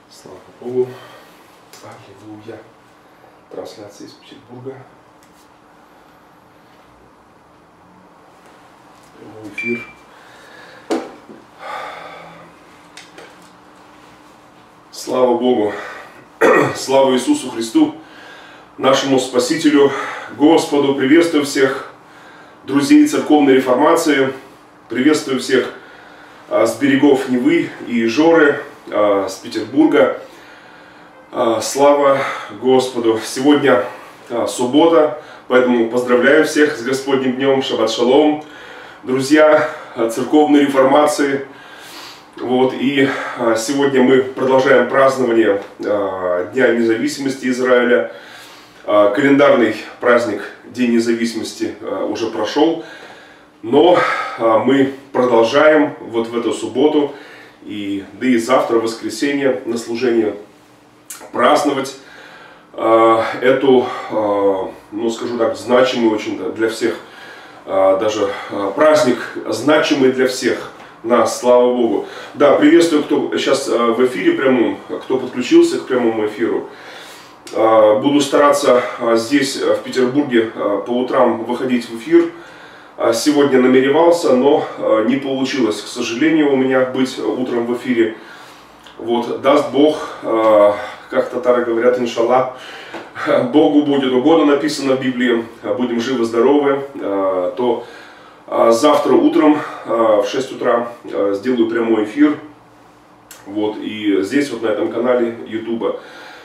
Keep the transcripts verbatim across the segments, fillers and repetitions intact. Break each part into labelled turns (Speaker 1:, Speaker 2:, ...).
Speaker 1: Слава Богу. Аллилуйя. Трансляция из Петербурга. Прямой эфир. Слава Богу. Слава Иисусу Христу, нашему Спасителю, Господу. Приветствую всех друзей церковной реформации. Приветствую всех а, с берегов Невы и Жоры, а, с Петербурга. А, слава Господу. Сегодня а, суббота, поэтому поздравляю всех с Господним днем. Шаббат шалом. Друзья церковной реформации. Вот, и а, сегодня мы продолжаем празднование а, Дня независимости Израиля. А, календарный праздник День независимости а, уже прошел, но а, мы продолжаем вот в эту субботу и да и завтра, в воскресенье, на служение праздновать а, эту, а, ну скажу так, значимый очень для всех, а, даже а, праздник значимый для всех нас, слава Богу. Да, приветствую, кто сейчас в эфире прямом, кто подключился к прямому эфиру. Буду стараться здесь, в Петербурге, по утрам выходить в эфир. Сегодня намеревался, но не получилось, к сожалению, у меня быть утром в эфире. Вот, даст Бог, как татары говорят, иншаллах, Богу будет угодно, написано в Библии, будем живы-здоровы, то завтра утром в шесть утра сделаю прямой эфир. Вот, и здесь, вот на этом канале ютуба.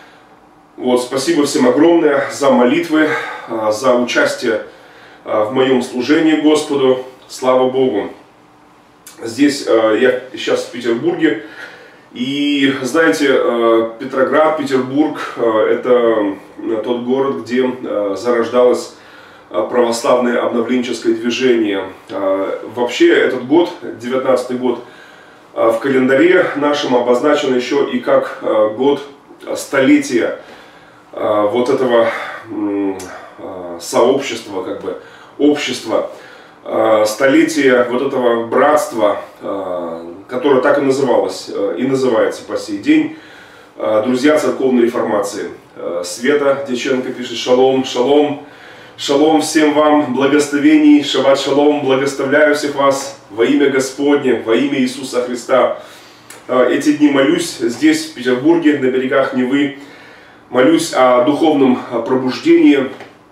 Speaker 1: Вот, спасибо всем огромное за молитвы, за участие в моем служении Господу. Слава Богу. Здесь я сейчас в Петербурге. И знаете, Петроград, Петербург — это тот город, где зарождалось православное обновленческое движение. Вообще этот год, девятнадцатый год, в календаре нашем обозначен еще и как год столетия вот этого сообщества, как бы общества, столетия вот этого братства, которое так и называлось и называется по сей день. Друзья церковной реформации. Света Дьяченко пишет: шалом, шалом. Шалом всем вам, благословений, шаббат шалом, благословляю всех вас во имя Господне, во имя Иисуса Христа. Эти дни молюсь здесь, в Петербурге, на берегах Невы, молюсь о духовном пробуждении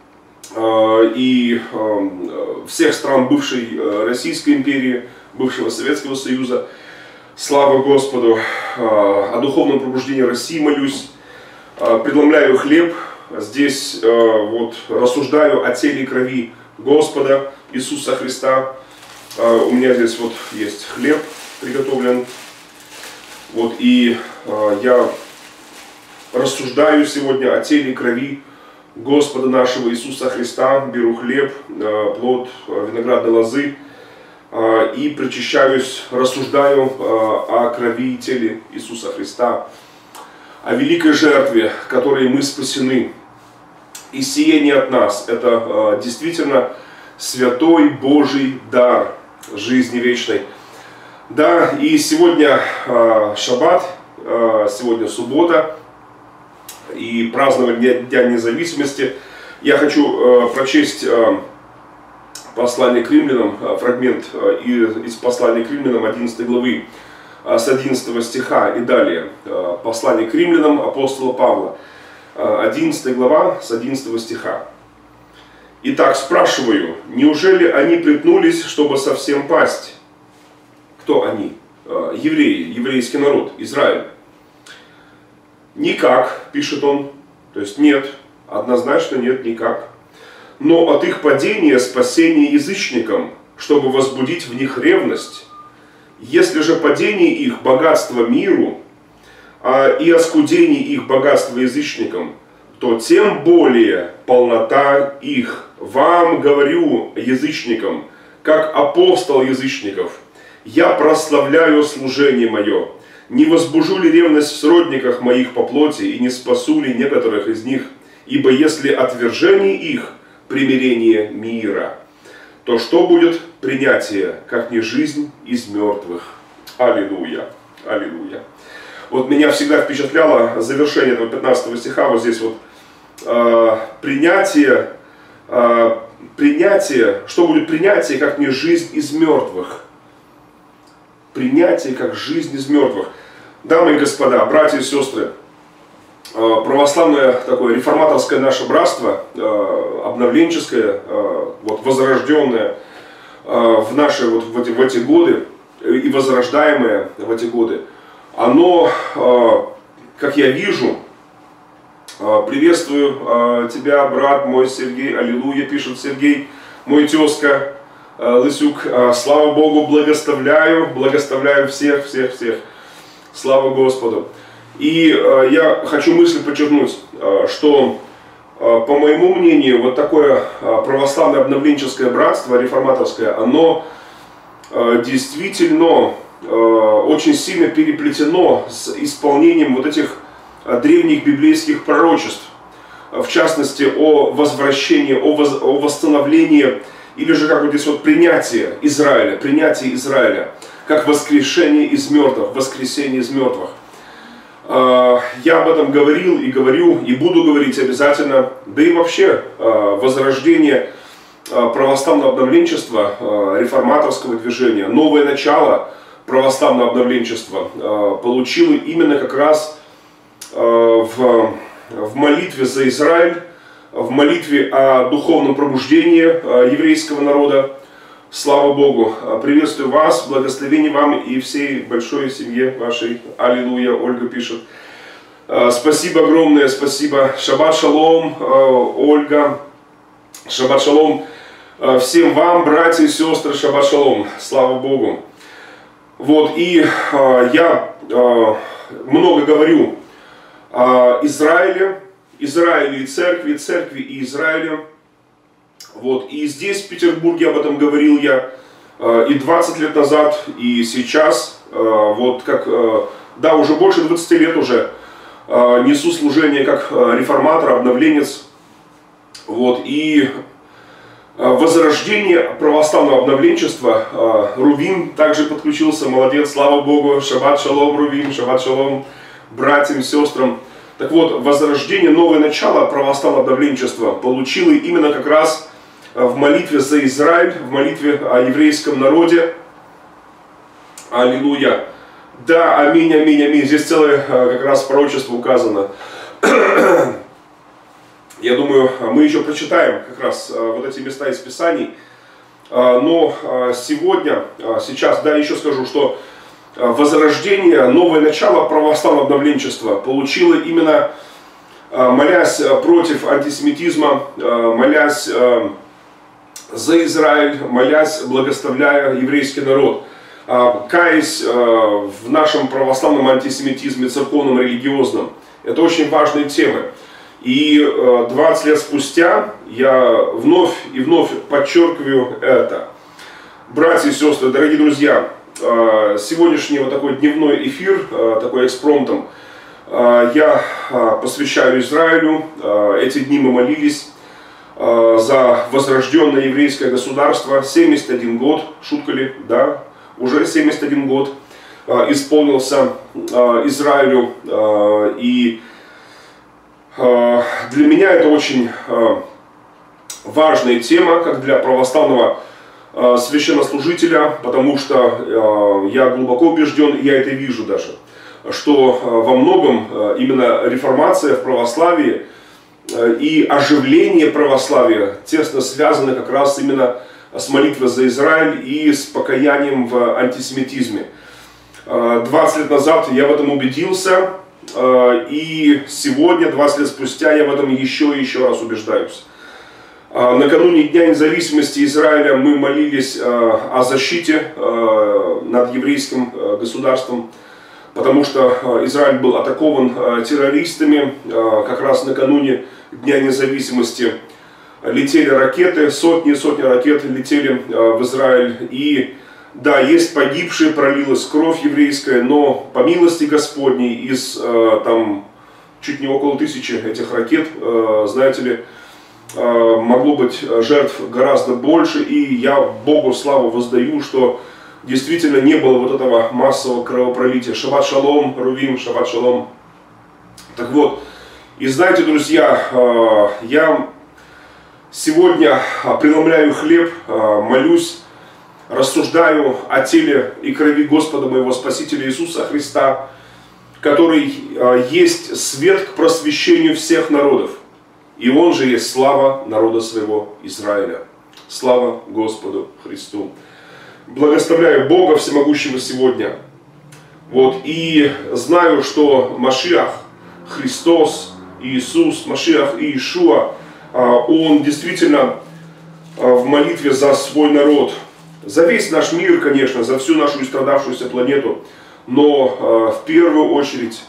Speaker 1: и всех стран бывшей Российской империи, бывшего Советского Союза. Слава Господу! О духовном пробуждении России молюсь, предломляю хлеб. Здесь э, вот рассуждаю о теле и крови Господа Иисуса Христа. Э, у меня здесь вот есть хлеб приготовлен. Вот, и э, я рассуждаю сегодня о теле и крови Господа нашего Иисуса Христа. Беру хлеб, э, плод виноградной лозы э, и причащаюсь, рассуждаю э, о крови и теле Иисуса Христа, о великой жертве, которой мы спасены. И сие не от нас. Это э, действительно святой Божий дар жизни вечной. Да, и сегодня э, шаббат, э, сегодня суббота, и празднование Дня независимости. Я хочу э, прочесть э, послание к римлянам, э, фрагмент э, из послания к римлянам одиннадцатой главы, э, с одиннадцатого стиха и далее. Э, послание к римлянам апостола Павла. одиннадцатая глава с одиннадцатого стиха. Итак, спрашиваю, неужели они припнулись, чтобы совсем пасть? Кто они? Евреи, еврейский народ, Израиль. Никак, пишет он, то есть нет, однозначно нет, никак. Но от их падения спасение язычникам, чтобы возбудить в них ревность. Если же падение их богатство миру, и оскудение их богатства язычникам, то тем более полнота их. Вам говорю, язычникам, как апостол язычников, я прославляю служение мое. Не возбужу ли ревность в сродниках моих по плоти, и не спасу ли некоторых из них? Ибо если отвержение их примирение мира, то что будет принятие, как не жизнь из мертвых? Аллилуйя! Аллилуйя! Вот меня всегда впечатляло завершение этого пятнадцатого стиха, вот здесь вот, э, принятие, э, принятие, что будет принятие, как не жизнь из мертвых. Принятие, как жизнь из мертвых. Дамы и господа, братья и сестры, православное такое реформаторское наше братство, обновленческое, вот, возрожденное в наши вот в эти, в эти годы и возрождаемое в эти годы, оно, как я вижу, приветствую тебя, брат мой Сергей, аллилуйя, пишет Сергей, мой тезка Лысюк, слава Богу, благословляю, благословляю всех, всех, всех, слава Господу. И э, я хочу мысль подчеркнуть, э, что, э, по моему мнению, вот такое э, православное обновленческое братство, реформаторское, оно э, действительно э, очень сильно переплетено с исполнением вот этих э, древних библейских пророчеств, в частности, о возвращении, о, воз, о восстановлении, или же как вот здесь вот принятие Израиля, принятие Израиля, как воскрешение из мертвых, воскресение из мертвых. Я об этом говорил и говорю, и буду говорить обязательно, да и вообще возрождение православного обновленчества, реформаторского движения, новое начало православного обновленчества получило именно как раз в, в молитве за Израиль, в молитве о духовном пробуждении еврейского народа. Слава Богу! Приветствую вас, благословение вам и всей большой семье вашей. Аллилуйя, Ольга пишет. Спасибо огромное, спасибо. Шаббат шалом, Ольга. Шаббат шалом всем вам, братья и сестры, шаббат шалом. Слава Богу! Вот, и я много говорю о Израиле, Израиле и церкви, церкви и Израиле. Вот. И здесь, в Петербурге, об этом говорил я и двадцать лет назад, и сейчас, вот как, да, уже больше двадцати лет уже несу служение как реформатор, обновленец. Вот. И возрождение православного обновленчества, Рувим также подключился, молодец, слава Богу, шаббат шалом, Рувим, шаббат шалом, братьям, сестрам. Так вот, возрождение, новое начало православного обновленчества получило именно как раз в молитве за Израиль, в молитве о еврейском народе. Аллилуйя. Да, аминь, аминь, аминь. Здесь целое как раз пророчество указано. Я думаю, мы еще прочитаем как раз вот эти места из Писаний. Но сегодня, сейчас, да, еще скажу, что возрождение, новое начало православного обновленчества получило именно, молясь против антисемитизма, молясь за Израиль, молясь, благословляя еврейский народ, каясь в нашем православном антисемитизме, церковном, религиозном. Это очень важные темы. И двадцать лет спустя я вновь и вновь подчеркиваю это. Братья и сестры, дорогие друзья, сегодняшний вот такой дневной эфир, такой экспромтом, я посвящаю Израилю. Эти дни мы молились за возрожденное еврейское государство. семьдесят один год, шутка ли, да, уже семьдесят один год исполнился Израилю. И для меня это очень важная тема, как для православного священнослужителя, потому что я глубоко убежден, я это вижу даже, что во многом именно реформация в православии и оживление православия тесно связаны как раз именно с молитвой за Израиль и с покаянием в антисемитизме. двадцать лет назад я в этом убедился, и сегодня, двадцать лет спустя, я в этом еще и еще раз убеждаюсь. Накануне Дня независимости Израиля мы молились о защите над еврейским государством, потому что Израиль был атакован террористами. Как раз накануне Дня независимости летели ракеты, сотни и сотни ракет летели в Израиль. И да, есть погибшие, пролилась кровь еврейская, но по милости Господней из там чуть не около тысячи этих ракет, знаете ли, могло быть жертв гораздо больше, и я Богу славу воздаю, что действительно не было вот этого массового кровопролития. Шаббат шалом, Рувим, шаббат шалом. Так вот, и знаете, друзья, я сегодня преломляю хлеб, молюсь, рассуждаю о теле и крови Господа моего Спасителя Иисуса Христа, который есть свет к просвещению всех народов. И Он же есть слава народа своего Израиля. Слава Господу Христу. Благословляю Бога Всемогущего сегодня. Вот, и знаю, что Машиах, Христос, Иисус, Машиах и Иешуа, Он действительно в молитве за свой народ, за весь наш мир, конечно, за всю нашу истрадавшуюся планету, но в первую очередь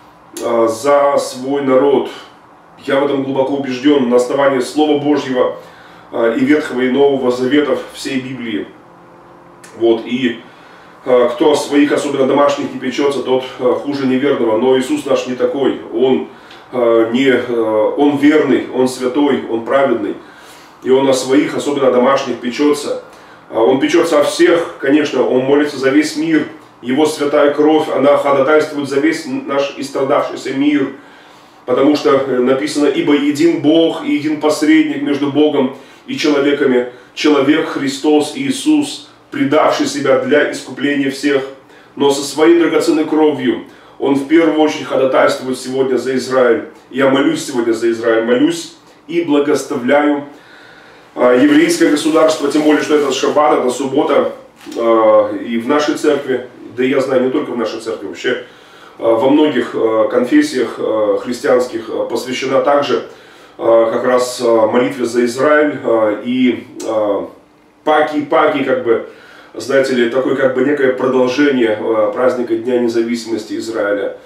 Speaker 1: за свой народ. Я в этом глубоко убежден на основании Слова Божьего и Ветхого и Нового Заветов всей Библии. Вот, и кто о своих, особенно домашних, не печется, тот хуже неверного. Но Иисус наш не такой. Он, не, он верный, Он святой, Он праведный. И Он о своих, особенно о домашних, печется. Он печется о всех, конечно, Он молится за весь мир. Его святая кровь, она ходатайствует за весь наш истрадавшийся мир. Потому что написано: ибо един Бог и един посредник между Богом и человеками, человек Христос Иисус, предавший себя для искупления всех, но со своей драгоценной кровью Он в первую очередь ходатайствует сегодня за Израиль. Я молюсь сегодня за Израиль, молюсь и благословляю еврейское государство, тем более, что это шаббат, это суббота, и в нашей церкви, да я знаю, не только в нашей церкви, вообще во многих конфессиях христианских посвящена также как раз молитве за Израиль и паки-паки, как бы, знаете ли, такое как бы некое продолжение праздника Дня независимости Израиля.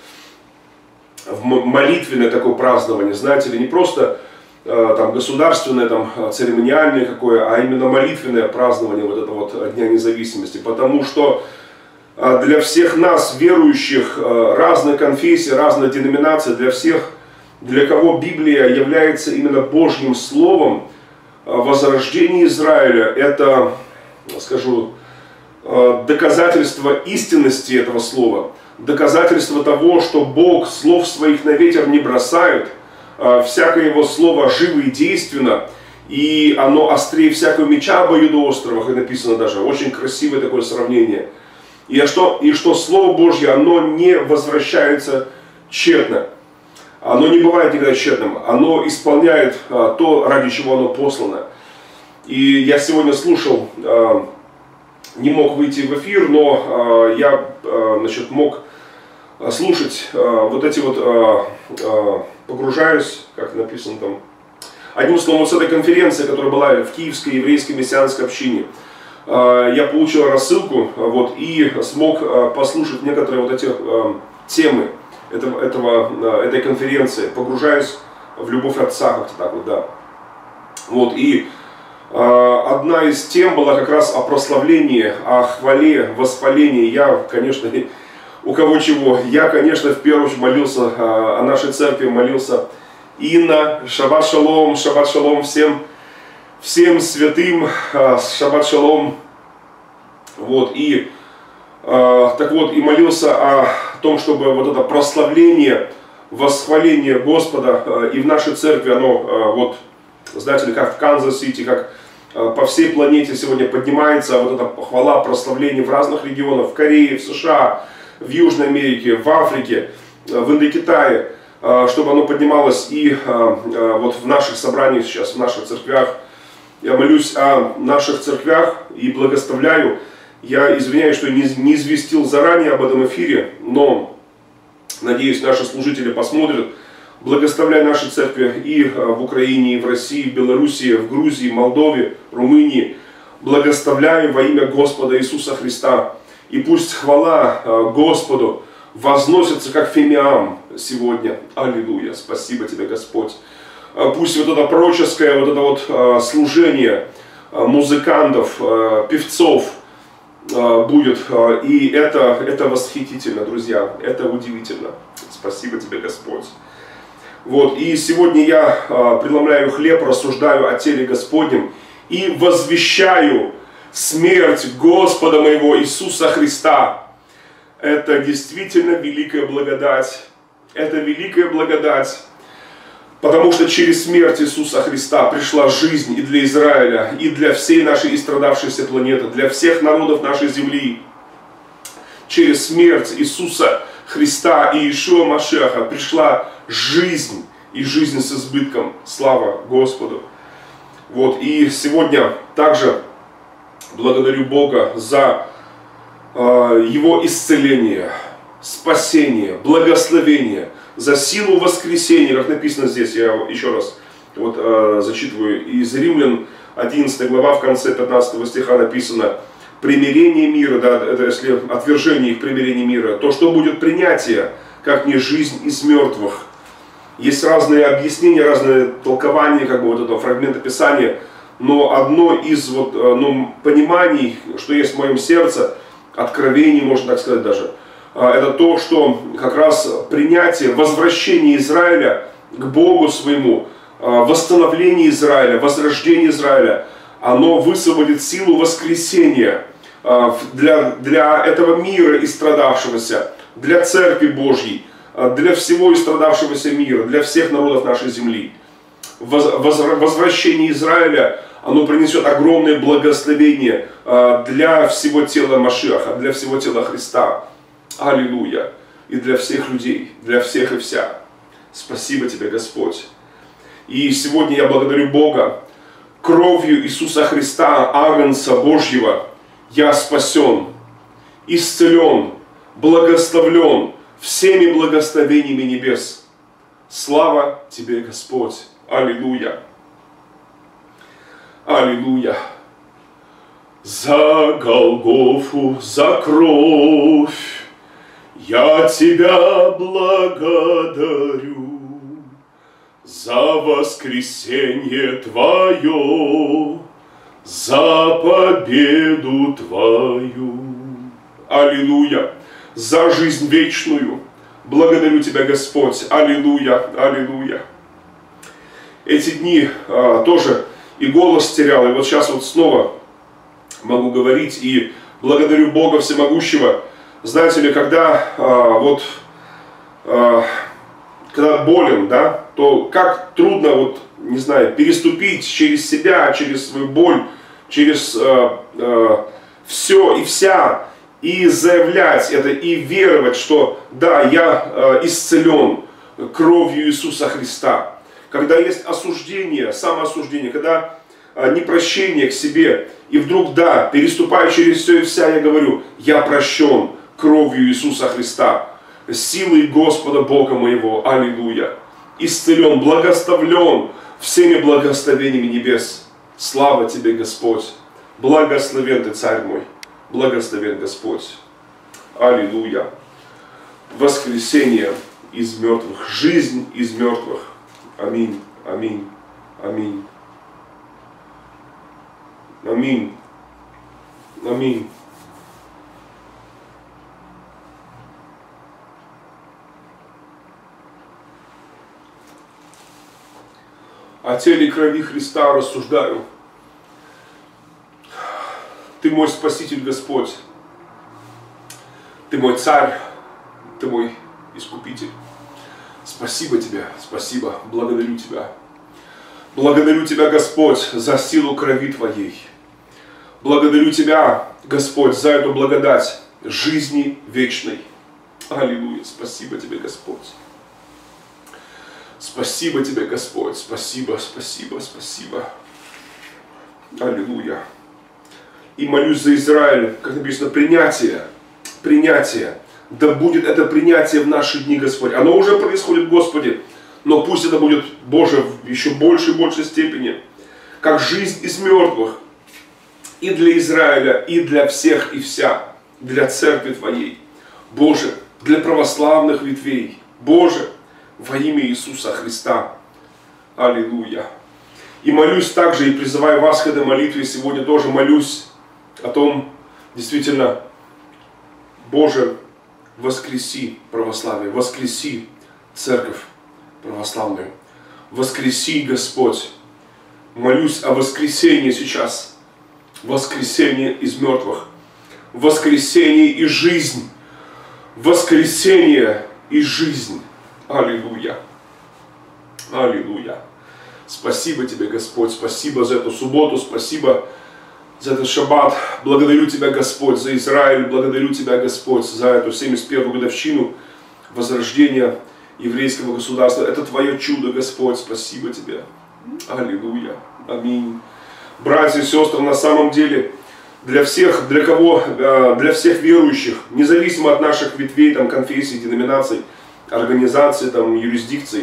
Speaker 1: В молитвенное такое празднование, знаете ли, не просто там государственное, там церемониальное какое, а именно молитвенное празднование вот этого вот Дня независимости. Потому что для всех нас, верующих, разных конфессий, разных деноминаций, для всех, для кого Библия является именно Божьим Словом, возрождение Израиля – это, скажу, доказательство истинности этого слова, доказательство того, что Бог слов своих на ветер не бросает, всякое Его слово живо и действенно, и оно острее всякого меча обоюдоострого, как написано даже, очень красивое такое сравнение. И что, и что Слово Божье, оно не возвращается тщетно. Оно не бывает никогда тщетным. Оно исполняет а, то, ради чего оно послано. И я сегодня слушал, а, не мог выйти в эфир, но а, я а, значит, мог слушать а, вот эти вот, а, а, погружаюсь, как написано там, одним словом, вот с этой конференции, которая была в Киевской еврейской мессианской общине. Я получил рассылку вот, и смог послушать некоторые вот эти э, темы этого, этого, этой конференции. Погружаюсь в любовь Отца, как-то так вот, да. Вот, и э, одна из тем была как раз о прославлении, о хвале, восхвалении. Я, конечно, у кого чего, я, конечно, в первую очередь молился э, о нашей церкви, молился Инна, шаббат шалом, шаббат шалом всем. Всем святым, шаббат шалом. Вот, и, э, так вот, и молился о том, чтобы вот это прославление, восхваление Господа э, и в нашей церкви, оно, э, вот, знаете ли, как в Канзас-Сити, как э, по всей планете сегодня поднимается вот эта хвала, прославление в разных регионах, в Корее, в США, в Южной Америке, в Африке, э, в Индокитае, э, чтобы оно поднималось и э, э, вот в наших собраниях сейчас, в наших церквях. Я молюсь о наших церквях и благословляю. Я извиняюсь, что не, не известил заранее об этом эфире, но надеюсь, наши служители посмотрят. Благословляю наши церкви и в Украине, и в России, в Белоруссии, в Грузии, Молдове, Румынии. Благословляю во имя Господа Иисуса Христа. И пусть хвала Господу возносится как фимиам сегодня. Аллилуйя. Спасибо тебе, Господь. Пусть вот это пророческое вот это вот служение музыкантов, певцов будет. И это, это восхитительно, друзья. Это удивительно. Спасибо тебе, Господь. Вот. И сегодня я преломляю хлеб, рассуждаю о теле Господнем и возвещаю смерть Господа моего Иисуса Христа. Это действительно великая благодать. Это великая благодать. Потому что через смерть Иисуса Христа пришла жизнь и для Израиля, и для всей нашей истрадавшейся планеты, для всех народов нашей земли. Через смерть Иисуса Христа и Иешуа Машиаха пришла жизнь, и жизнь с избытком. Слава Господу! Вот, и сегодня также благодарю Бога за э, Его исцеление, спасение, благословение, за силу воскресения, как написано здесь, я еще раз вот, э, зачитываю из Римлян, одиннадцатая глава, в конце пятнадцатого стиха написано: примирение мира, да, это если отвержение их примирения мира, то что будет принятие, как не жизнь из мертвых. Есть разные объяснения, разные толкования как бы вот этого фрагмента Писания, но одно из вот, ну, пониманий, что есть в моем сердце, откровений, можно так сказать даже, это то, что как раз принятие, возвращение Израиля к Богу своему, восстановление Израиля, возрождение Израиля, оно высвободит силу воскресения для, для этого мира истрадавшегося, для Церкви Божьей, для всего истрадавшегося мира, для всех народов нашей земли. Возвращение Израиля, оно принесет огромное благословение для всего тела Машиаха, для всего тела Христа. Аллилуйя! И для всех людей, для всех и вся. Спасибо Тебе, Господь. И сегодня я благодарю Бога. Кровью Иисуса Христа, Агнца Божьего, я спасен, исцелен, благословлен всеми благословениями небес. Слава Тебе, Господь. Аллилуйя. Аллилуйя. За Голгофу, за кровь я Тебя благодарю, за воскресенье Твое, за победу Твою. Аллилуйя. За жизнь вечную. Благодарю Тебя, Господь. Аллилуйя. Аллилуйя. Эти дни а, тоже и голос терял, и вот сейчас вот снова могу говорить, и благодарю Бога Всемогущего. Знаете ли, когда а, вот а, когда болен, да, то как трудно, вот, не знаю, переступить через себя, через свою боль, через э, э, все и вся, и заявлять это, и веровать, что да, я э, исцелен кровью Иисуса Христа. Когда есть осуждение, самоосуждение, когда э, непрощение к себе, и вдруг, да, переступая через все и вся, я говорю, я прощен кровью Иисуса Христа, силой Господа Бога моего. Аллилуйя. Исцелен, благословлен всеми благословениями небес. Слава Тебе, Господь. Благословен Ты, Царь мой. Благословен Господь. Аллилуйя. Воскресение из мертвых. Жизнь из мертвых. Аминь. Аминь. Аминь. Аминь. Аминь. О теле и крови Христа рассуждаю. Ты мой Спаситель, Господь. Ты мой Царь. Ты мой Искупитель. Спасибо Тебе, спасибо, благодарю Тебя. Благодарю Тебя, Господь, за силу крови Твоей. Благодарю Тебя, Господь, за эту благодать жизни вечной. Аллилуйя, спасибо Тебе, Господь. Спасибо Тебе, Господь, спасибо, спасибо, спасибо. Аллилуйя. И молюсь за Израиль, как написано, принятие, принятие. Да будет это принятие в наши дни, Господь. Оно уже происходит, Господи, но пусть это будет, Боже, в еще большей и большей степени, как жизнь из мертвых. И для Израиля, и для всех и вся, для церкви Твоей. Боже, для православных ветвей. Боже, во имя Иисуса Христа. Аллилуйя. И молюсь также, и призываю вас к этой молитве, сегодня тоже молюсь о том, действительно, Боже, воскреси православие, воскреси церковь православную, воскреси, Господь. Молюсь о воскресении сейчас воскресение из мертвых, воскресение и жизнь, воскресение и жизнь. Аллилуйя. Аллилуйя. Спасибо Тебе, Господь, спасибо за эту субботу, спасибо за этот шаббат. Благодарю Тебя, Господь, за Израиль, благодарю Тебя, Господь, за эту семьдесят первую годовщину возрождения еврейского государства. Это Твое чудо, Господь, спасибо Тебе. Аллилуйя. Аминь. Братья и сестры, на самом деле, для всех, для кого, для всех верующих, независимо от наших ветвей, там, конфессий, деноминаций, организаций, там, юрисдикций,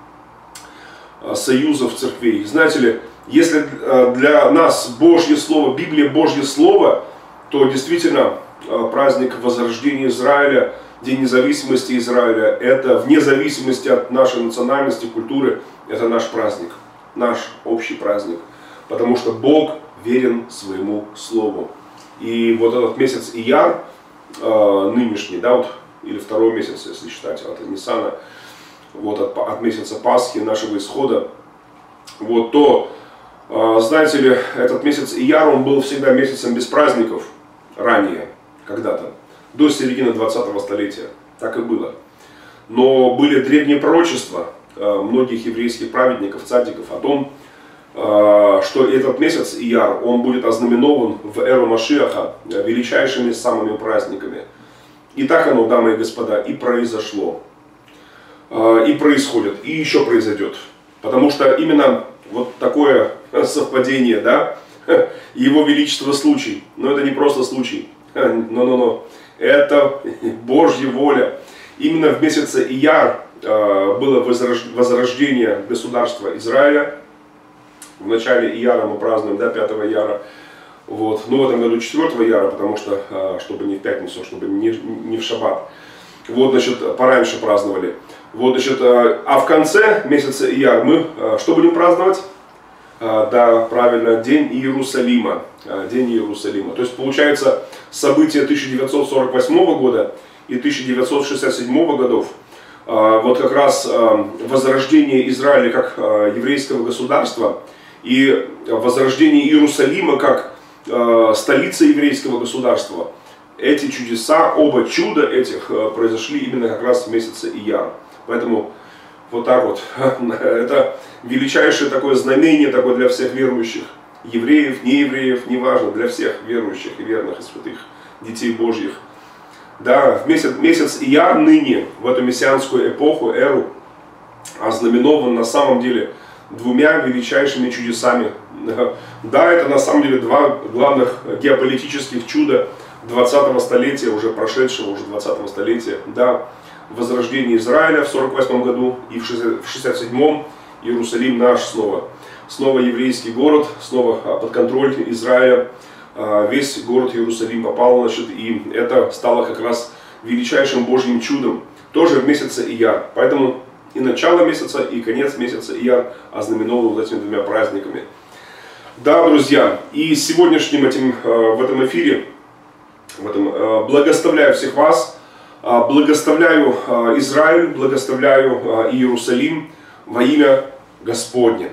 Speaker 1: союзов церквей. Знаете ли, если для нас Божье Слово, Библия Божье Слово, то действительно праздник возрождения Израиля, День независимости Израиля, это вне зависимости от нашей национальности, культуры, это наш праздник, наш общий праздник. Потому что Бог верен своему Слову. И вот этот месяц Ияр, нынешний, да, вот, или второй месяц, если считать от Ниссана, вот от, от месяца Пасхи, нашего исхода, вот, то, знаете ли, этот месяц Ияр, он был всегда месяцем без праздников, ранее, когда-то, до середины двадцатого столетия, так и было. Но были древние пророчества многих еврейских праведников, цадиков о том, что этот месяц Ияр, он будет ознаменован в эру Машиаха величайшими самыми праздниками. И так оно, дамы и господа, и произошло. И происходит, и еще произойдет. Потому что именно вот такое совпадение, да, Его Величество случай. Но это не просто случай. Но-но-но. Это Божья воля. Именно в месяце Ияр было возрождение государства Израиля. В начале Ияра мы празднуем, да, пятого Ияра. Вот. Но в этом году четвёртого Ияра, потому что, чтобы не в пятницу, чтобы не, не в шаббат. Вот, значит, пораньше праздновали. Вот, значит, а в конце месяца Ияр мы что будем праздновать? Да, правильно, День Иерусалима. День Иерусалима. То есть, получается, события тысяча девятьсот сорок восьмого года и тысяча девятьсот шестьдесят седьмого годов, вот как раз возрождение Израиля как еврейского государства и возрождение Иерусалима как столица еврейского государства. Эти чудеса, оба чуда этих произошли именно как раз в месяце Ияр. Поэтому вот так вот, это величайшее такое знамение такое для всех верующих, евреев, неевреев, неважно, для всех верующих и верных и святых детей Божьих. Да, в месяц, месяц Ияр ныне, в эту мессианскую эпоху, эру, ознаменован на самом деле двумя величайшими чудесами. Да, это на самом деле два главных геополитических чуда двадцатого столетия, уже прошедшего, уже двадцатого столетия. Да, возрождение Израиля в сорок восьмом году и в шестьдесят седьмом Иерусалим наш снова. Снова еврейский город, снова под контроль Израиля. Весь город Иерусалим попал, значит, и это стало как раз величайшим Божьим чудом. Тоже в месяце Ияр. Поэтому и начало месяца, и конец месяца Ияр ознаменованы вот этими двумя праздниками. Да, друзья, и сегодняшним этим, в этом эфире, в этом, благословляю всех вас, благословляю Израиль, благословляю Иерусалим во имя Господне.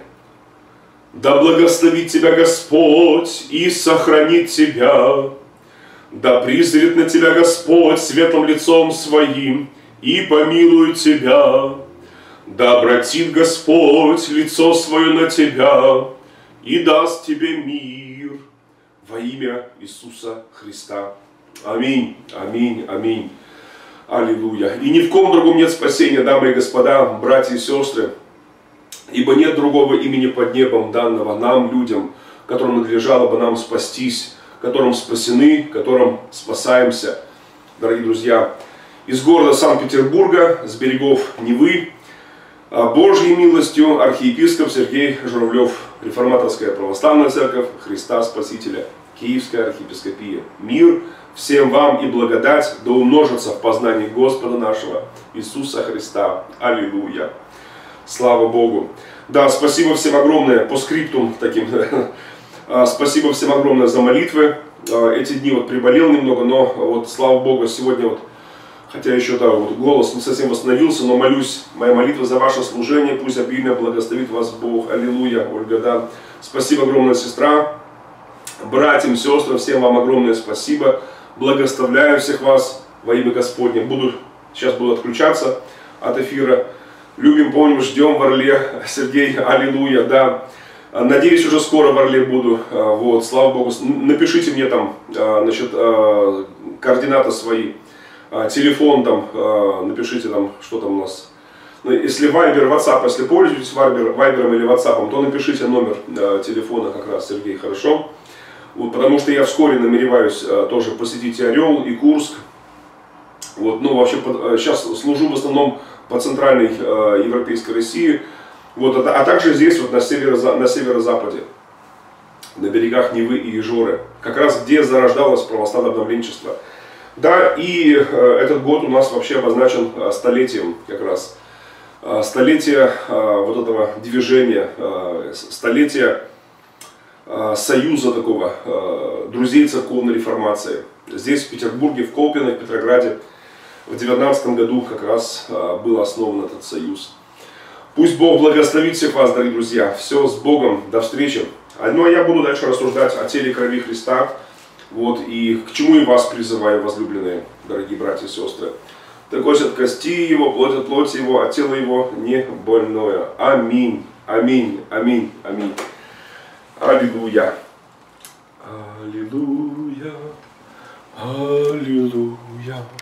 Speaker 1: Да благословит тебя Господь и сохранит тебя. Да призрит на тебя Господь светлым лицом своим и помилует тебя. Да обратит Господь лицо свое на тебя и даст тебе мир во имя Иисуса Христа. Аминь, аминь, аминь. Аллилуйя. И ни в ком другом нет спасения, дамы и господа, братья и сестры. Ибо нет другого имени под небом, данного нам, людям, которым надлежало бы нам спастись, которым спасены, которым спасаемся. Дорогие друзья, из города Санкт-Петербурга, с берегов Невы, Божьей милостью архиепископ Сергей Журавлев, Реформаторская православная церковь Христа Спасителя, Киевская архиепископия. Мир всем вам и благодать да умножится в познании Господа нашего Иисуса Христа. Аллилуйя. Слава Богу. Да, спасибо всем огромное по скриптум таким. Спасибо всем огромное за молитвы. Эти дни вот приболел немного, но вот слава Богу, сегодня вот, хотя еще да, вот голос не совсем восстановился, но молюсь, моя молитва за ваше служение, пусть обильно благословит вас Бог. Аллилуйя, Ольга, да. Спасибо огромное, сестра. братьям, сестрам, всем вам огромное спасибо. Благословляю всех вас во имя Господне. Буду, сейчас буду отключаться от эфира. Любим, помним, ждем в Орле. Сергей, аллилуйя, да. Надеюсь, уже скоро в Орле буду. Вот, слава Богу. Напишите мне там, значит, координаты свои, телефон там, напишите там, что там у нас. Если Вайбер, WhatsApp, если пользуетесь Вайбер, Вайбером или WhatsApp, то напишите номер телефона как раз, Сергей, хорошо? Вот, потому что я вскоре намереваюсь тоже посетить и Орел, и Курск. Вот, ну, вообще, сейчас служу в основном по центральной э, европейской России, вот, а, а также здесь, вот, на, северо, на северо-западе, на берегах Невы и Ижоры, как раз где зарождалось православное обновленчество. Да, и э, этот год у нас вообще обозначен э, столетием, как раз, э, столетие э, вот этого движения, э, столетие э, союза такого, э, друзей церковной реформации. Здесь, в Петербурге, в Колпино, в Петрограде, в девятнадцатом году как раз а, был основан этот союз. Пусть Бог благословит всех вас, дорогие друзья. Все с Богом. До встречи. Ну а я буду дальше рассуждать о теле и крови Христа. Вот, и к чему и вас призываю, возлюбленные, дорогие братья и сестры. Так вот, от кости его, плоть от плоти его, от тела его не больное. Аминь. Аминь. Аминь. Аминь. Аллилуйя. Аллилуйя. Аллилуйя.